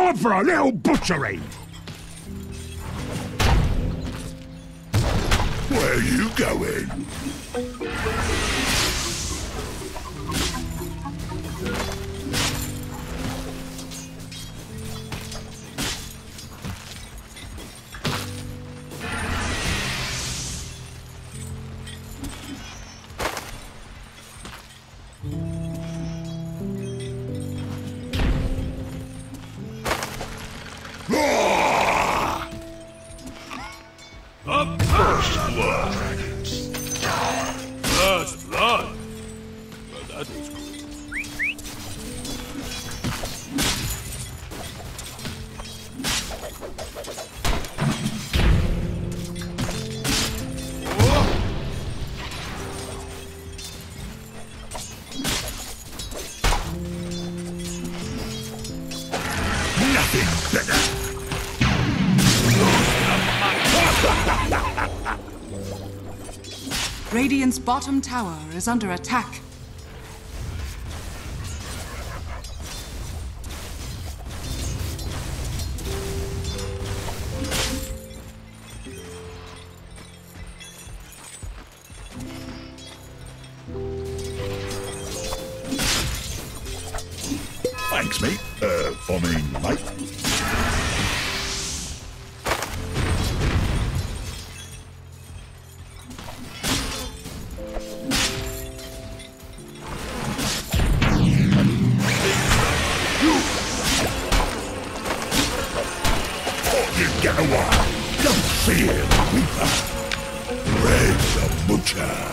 Time for a little butchery! Where are you going? First blood. First blood? Well, that was good. Nothing better. Radiant's bottom tower is under attack. Thanks, mate. Mate. Get away! Don't fear the Reaper! Red the Butcher!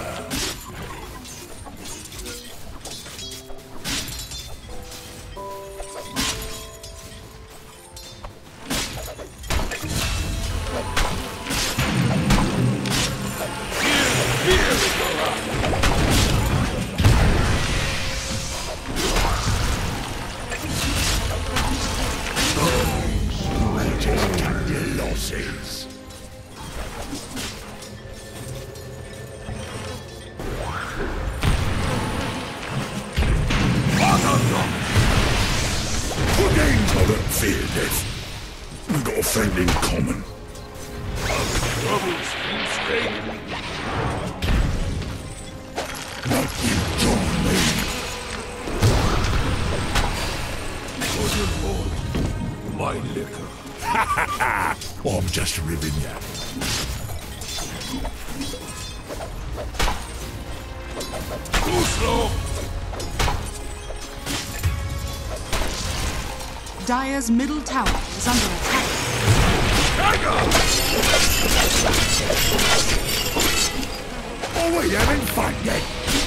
Losses. I don't fear death. We've got a friend in common. Troubles in stake. Not you join me. For your lord, my liquor. I'm just ribbing you. Too slow. Dire's middle tower is under attack. Oh, we haven't fun yet.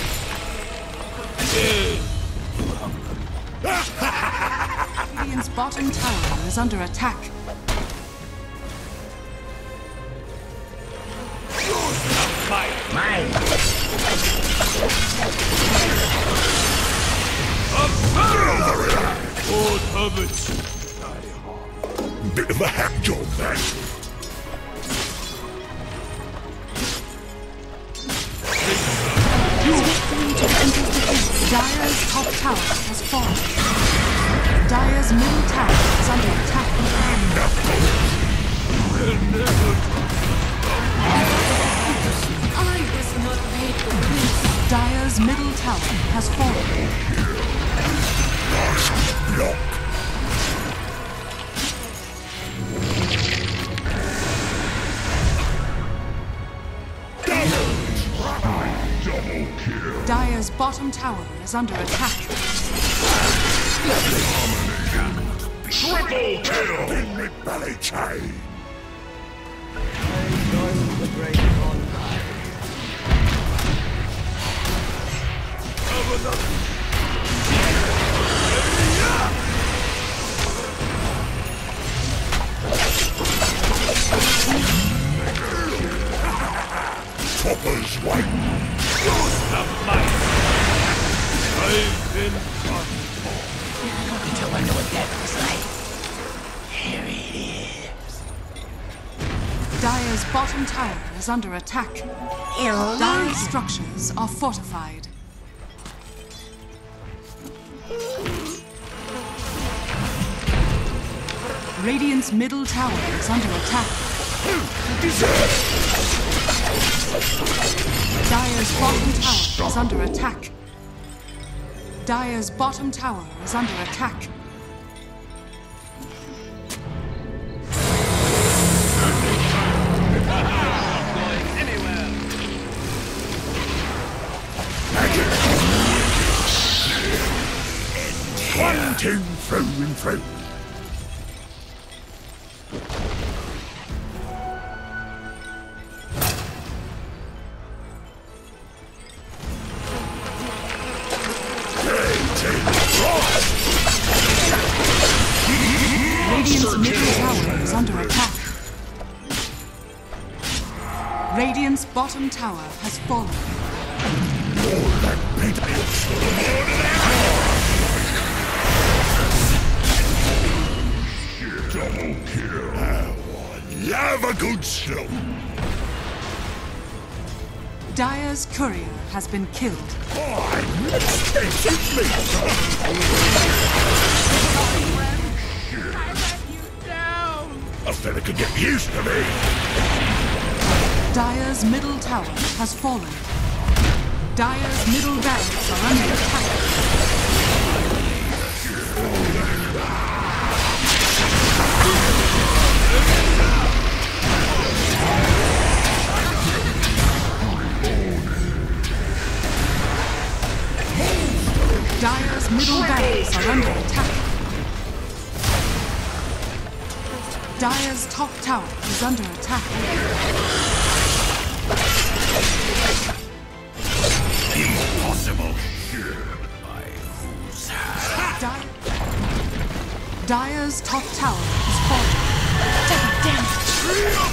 Radiant's bottom tower is under attack. Mine! Old habits. Bit of a hack job, that. Dire's top tower has fallen. Dire's middle tower is under attack. I was not made for peace. Dire's middle tower has fallen. Last block. Double kill. Dire's bottom tower is under attack. Triple kill. In the belly chain. Topper's white. I've been I wonder what that was like. Here it is. Dire's bottom tower is under attack. Dire's structures are fortified. Radiant's middle tower is under attack. Dire's bottom tower is under attack. Dire's bottom tower is under attack. One, two, through and through. Radiant's middle tower is under attack. Radiant's bottom tower has fallen. Double kill. Have a good show. Dire's courier has been killed. A fella could get used to me. Dire's middle tower has fallen. Dire's middle barracks are under attack. Dire's middle barracks are under attack. Dire's top tower is under attack. Impossible. Dire's top tower is falling. Double damage.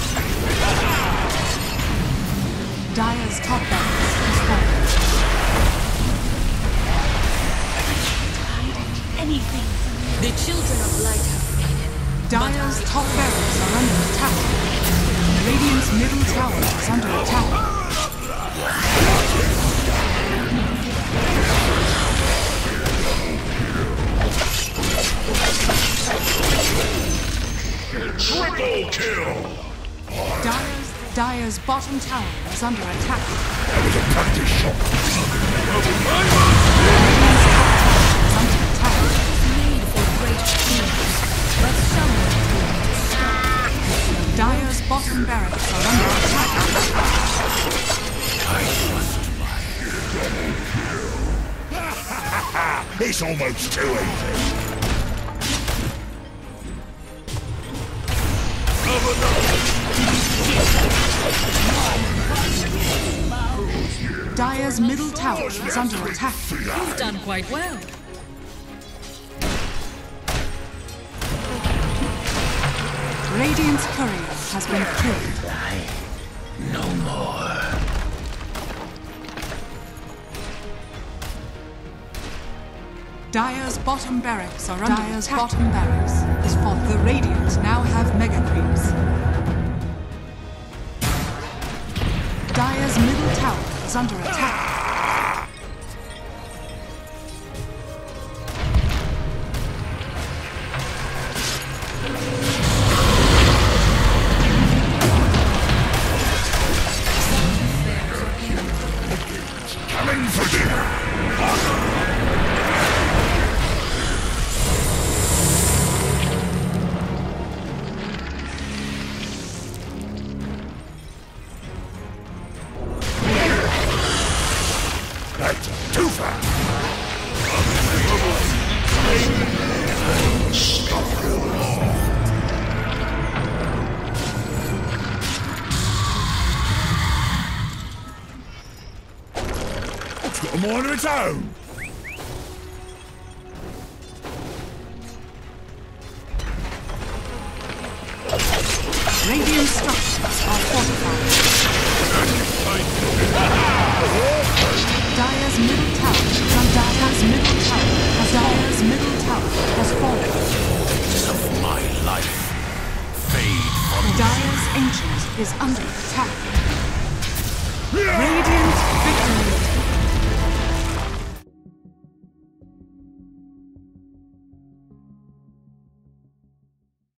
Dire's top barracks is falling. Anything from you. The children of light have faded. Dire's top barracks are under attack. Radiant's middle tower is under attack. Triple kill. Dire's bottom tower is under attack. That was a practice shot. Under attack. Made for great things, but someone told me to stop. Dire's bottom barracks are under attack. It's almost too easy. Dire's middle tower is under attack. You've done quite well. Radiant's courier has been killed. No more. Dire's bottom barracks are under Dire's bottom barracks is for the Radiant now have mega creeps. Dire's middle tower is under attack. Coming for dinner. That's too far. It's got a mind of its own. Radiant structures are fortified. Dire's middle tower is on Dire's middle tower. Dire's middle tower has fallen. Of my life. Fade from Dire's ancient is under attack.